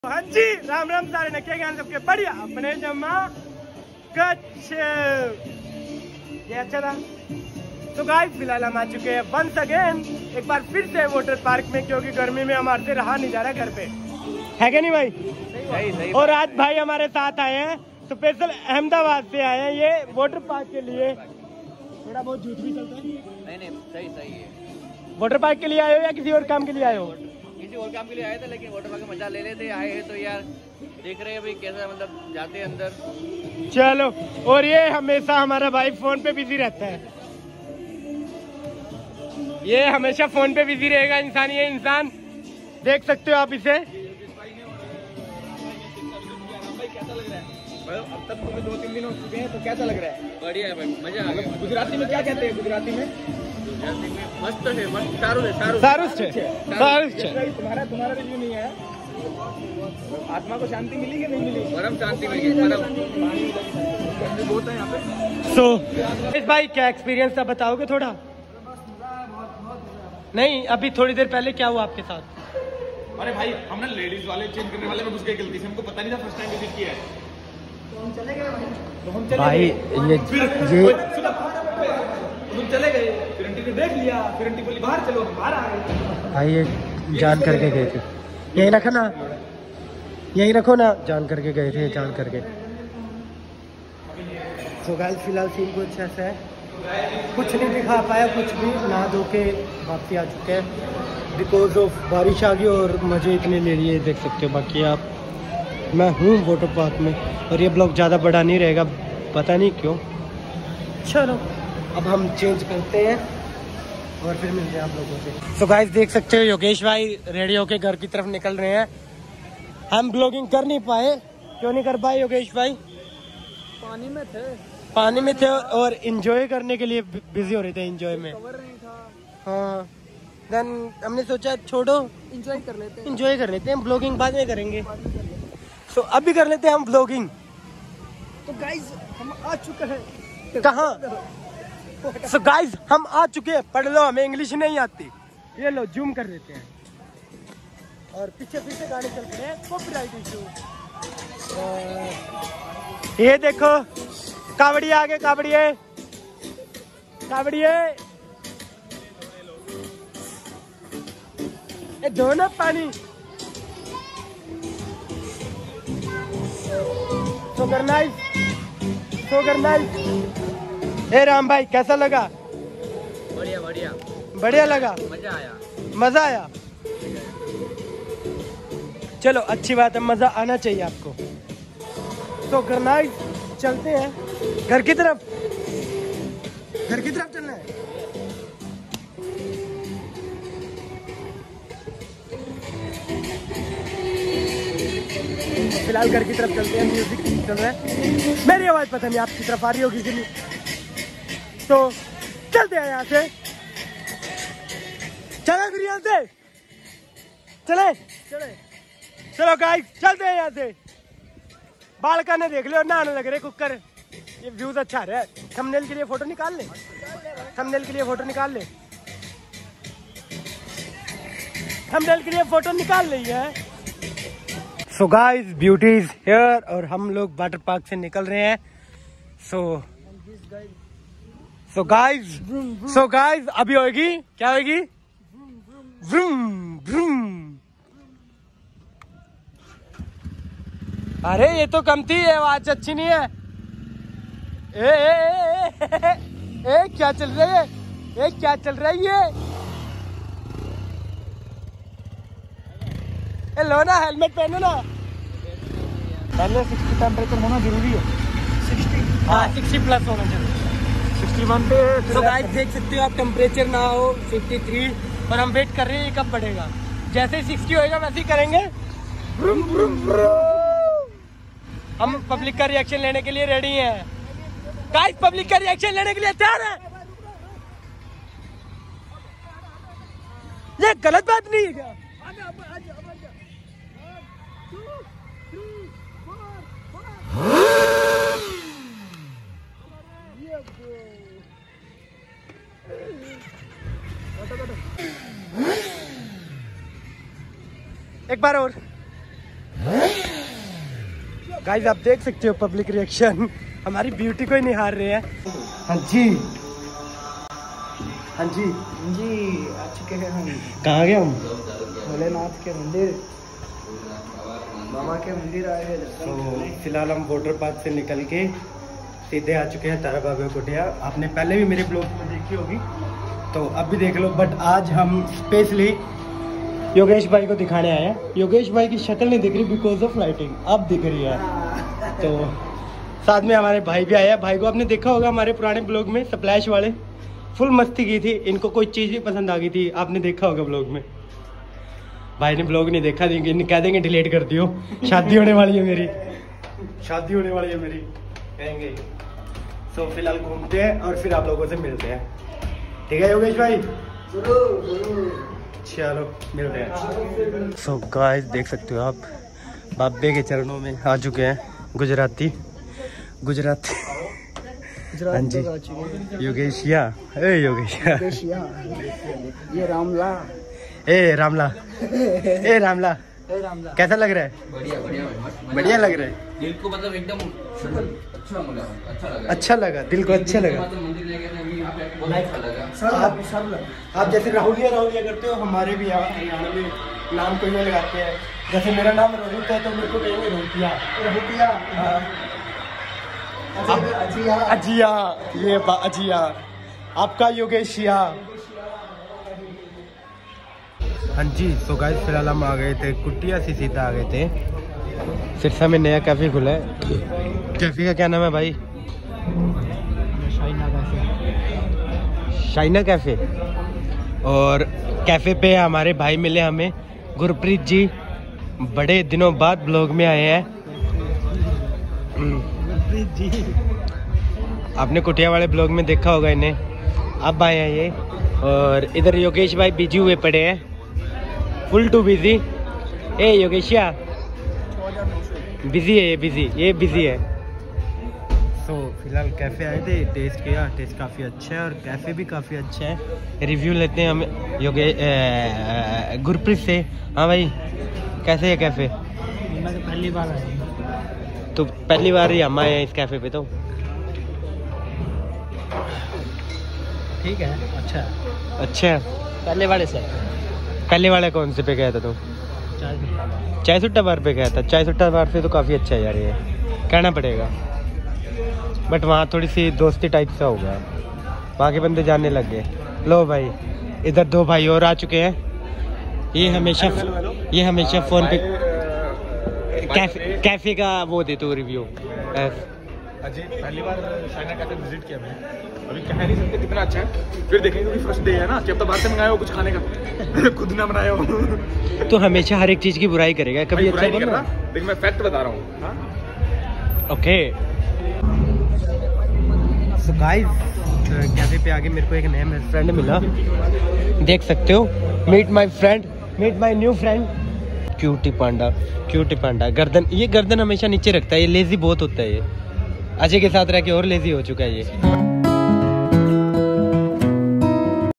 हाँ जी, राम राम सारे नक्के ज्ञान सबके बढ़िया अपने जमा कच्छ ये अच्छा था। तो गाइस फिलहाल हम आ चुके हैं वंस अगेन एक बार फिर से वाटर पार्क में, क्योंकि गर्मी में हमारे से रहा नहीं जा रहा घर पे, है क्या नहीं भाई? सही। और आज भाई हमारे साथ आए हैं, स्पेशल अहमदाबाद से आए हैं ये वाटर पार्क के लिए। थोड़ा बहुत झूठ भी चलता है। नहीं सही है। वाटर पार्क के लिए आए हो या किसी और काम के लिए आए हो? किसी और काम के लिए आए थे, लेकिन वाटर पार्क का मजा ले लेते आए हैं तो यार देख रहे हैं भाई कैसा, मतलब जाते हैं अंदर। चलो, और ये हमेशा हमारा भाई फोन पे बिजी रहता है, ये हमेशा फोन पे बिजी रहेगा इंसान। ये इंसान देख सकते हो आप इसे। अब तक तुम्हें 2-3 दिन हो चुके हैं, तो कैसा लग रहा है? बढ़िया है भाई, मजा आ गया। गुजराती में क्या कहते हैं? गुजराती में मस्त है, मस्त सारू है। तुम्हारा रिव्यू नहीं है। आत्मा को शांति मिली कि नहीं मिली? परम शांति मिली, बहुत है यहाँ पे। सो इस भाई क्या एक्सपीरियंस था, बताओगे थोड़ा? नहीं, अभी थोड़ी देर पहले क्या हुआ आपके साथ? अरे भाई, हमने लेडीज वाले चेंज करने वाले में घुस गए गलती से, हमको पता नहीं था, फर्स्ट टाइम विजिट किया है। तो हम चले गए भाई, ये तुम चले गए, फिर आंटी ने देख लिया, फिर आंटी बोली बाहर चलो, बाहर आ गए। भाई ये जान करके गए थे, यही रखो ना, यही रखो ना, जान करके गए थे, जान करके। तो गाइस फिलहाल सीन कुछ ऐसा है, कुछ नहीं दिखा पाया, कुछ भी नहा धो के वापसी आ चुके हैं बिकॉज ऑफ बारिश आ गई और मजे इतने ले लिए देख सकते हो। बाकी आप, मैं हूँ वाटर पार्क में और ये ब्लॉग ज़्यादा बड़ा नहीं रहेगा, पता नहीं क्यों। चलो अब हम चेंज करते हैं और फिर मिलते हैं आप लोगों से। तो गाइस देख सकते हो योगेश भाई रेडी होके घर की तरफ निकल रहे हैं। हम ब्लॉगिंग कर नहीं पाए, क्यों नहीं कर पाए योगेश भाई? पानी में थे और एंजॉय करने के लिए बिजी हो रहे थे, एंजॉय में। हाँ, देन हमने सोचा छोड़ो, एंजॉय कर लेते हैं, ब्लॉगिंग बाद में करेंगे। तो अभी कर लेते हैं हम ब्लॉगिंग। तो गाइस हम आ चुके हैं कहाँ? So guys, हम आ चुके हैं, पढ़ लो, हमें इंग्लिश नहीं आती। ये लो जूम कर देते हैं और पीछे पीछे गाने चल रहे हैं, कॉपीराइट इशू। ये देखो कावड़िए आगे, कावड़िए ये दो ना पानी so नाइस। ए राम भाई कैसा लगा? बढ़िया लगा, मजा आया। चलो अच्छी बात है, मजा आना चाहिए आपको। तो गरनाइज चलते हैं घर की तरफ चलना है। फिलहाल घर की तरफ चलते हैं, म्यूजिक चल रहा है, मेरी आवाज पता नहीं आपकी तरफ आ रही होगी कि नहीं, तो चलते हैं यहाँ से। चलो फिर यहाँ से चलो गाइस चलते हैं यहाँ से। बालका ने देख लिया, नहाने लग रहे कुकर। ये व्यूज अच्छा आ रहा है, थंबनेल के लिए फोटो निकाल ले, थंबनेल के लिए फोटो निकाल ली है। So guys beauty is here और हम लोग वाटर पार्क से निकल रहे हैं। सो गाइस अभी होगी, क्या होगी? व्रूम। अरे ये तो कम थी, आवाज अच्छी नहीं है। ए क्या चल रहा है? ये लो ना, हेलमेट पहनो ना। पहले 60 टेम्परेचर होना जरूरी है। 60 हाँ 60 प्लस होना चाहिए। 61 पे। तो गाइस देख सकते हो आप, टेम्परेचर ना हो 53 और हम वेट कर रहे हैं ये कब बढ़ेगा। जैसे 60 होएगा वैसे ही करेंगे। हम पब्लिक का रिएक्शन लेने के लिए रेडी हैं गाइस, पब्लिक का रिएक्शन लेने के लिए तैयार है। ये गलत बात नहीं है क्या? एक बार और गाइस आप देख सकते हो पब्लिक रिएक्शन, हमारी ब्यूटी को ही निहार रहे हैं। हाँ जी हाँ जी जी आ चुके हैं हम। कहाँ गए हम? भोलेनाथ के मंदिर, बाबा के मंदिर आए हैं। तो फिलहाल हम वाटर पार्क से निकल के सीधे आ चुके हैं तारा बाबा कुटिया। आपने पहले भी मेरे ब्लॉग में देखी होगी तो अब भी देख लो, बट आज हम स्पेशली योगेश भाई को दिखाने आए हैं। योगेश भाई की शक्ल नहीं दिख रही बिकॉज ऑफ लाइटिंग, अब दिख रही है। तो साथ में हमारे भाई भी आए हैं। भाई को आपने देखा होगा हमारे पुराने ब्लॉग में, स्प्लैश वाले, फुल मस्ती की थी। इनको कोई चीज़ भी पसंद आ गई थी, आपने देखा होगा ब्लॉग में। भाई ने ब्लॉग नहीं देखा, कह देंगे डिलीट कर दियो, शादी होने वाली है मेरी, शादी होने वाली है मेरी कहेंगे। सो फिलहाल घूमते हैं और फिर आप लोगों से मिलते हैं, ठीक है योगेश भाई? चलो मिलते हैं। सो गाइस देख सकते हो आप, बाबे के चरणों में आ चुके हैं गुजराती। हाँ जी योगेशिया, ए योगेशिया, ये रामला, ए रामला, ए रामला, कैसा लग रहा है? बढ़िया लग रहा है। दिल को मतलब एकदम अच्छा लगा, दिल को अच्छा लगा। आप जैसे राहुलिया करते हो, हमारे भी यहाँ हरियाणा में नाम कोई नहीं लगाते हैं। जैसे मेरा नाम रोहित है तो मेरे को कहेंगे रोहितिया, अजिया, ये अजिया, आपका योगेशिया। हाँ जी तो गाइस फिलहाल हम आ गए थे कुटिया से, सीधा आ गए थे सिरसा में नया कैफ़े खुला है। कैफ़े का क्या नाम है भाई? शाइना कैफ़े। और कैफ़े पे हमारे भाई मिले हमें, गुरप्रीत जी, बड़े दिनों बाद ब्लॉग में आए हैं। गुरप्रीत जी आपने कुटिया वाले ब्लॉग में देखा होगा इन्हें, अब आए हैं ये। और इधर योगेश भाई बिजी हुए पड़े हैं, फुल टू बिजी। ए योगेशिया बिजी है, ये बिजी है। तो फिलहाल कैफ़े आए थे, टेस्ट किया, टेस्ट काफ़ी अच्छा है और कैफ़े भी काफ़ी अच्छा है। रिव्यू लेते हैं हम गुरप्रीत से। हाँ भाई कैसे है कैफ़े? मैं तो पहली बार आया। तो पहली बार ही हम आए हैं इस कैफ़े पे, तो ठीक है, अच्छा है। अच्छा पहले वाले से, पहले वाले कौन से पे गया था तू? चाय सुट्टा बार पे गया था। चाय सुट्टा बार से तो काफ़ी अच्छा है यार, ये कहना पड़ेगा। बट वहाँ थोड़ी सी दोस्ती टाइप सा हो गया, वहाँ के बंदे जानने लग गए। लो भाई इधर दो भाई और आ चुके हैं। ये हमेशा फ़ोन पे कैफ़े का वो दे तो रिव्यू। अजय पहली बार शाइना कैफे विजिट किया मैं, अभी कह नहीं सकते कितना अच्छा है, फिर देखेंगे क्योंकि फर्स्ट डे है ना। जब तक बाहर से मंगाया हो कुछ खाने का, खुद ना बनाया हो तो हमेशा हर एक चीज़ की बुराई करेगा, कभी अच्छा नहीं कर रहा। देख मैं फैक्ट बता रहा हूँ। ओके सो गाइस कैफे पे आके मेरे को एक नया फ्रेंड मिला, देख सकते हो। Meet my new friend cutie panda. गर्दन, ये गर्दन हमेशा नीचे रखता है, ये लेजी बहुत होता है। ये अजय के साथ रह के और लेजी हो चुका है ये।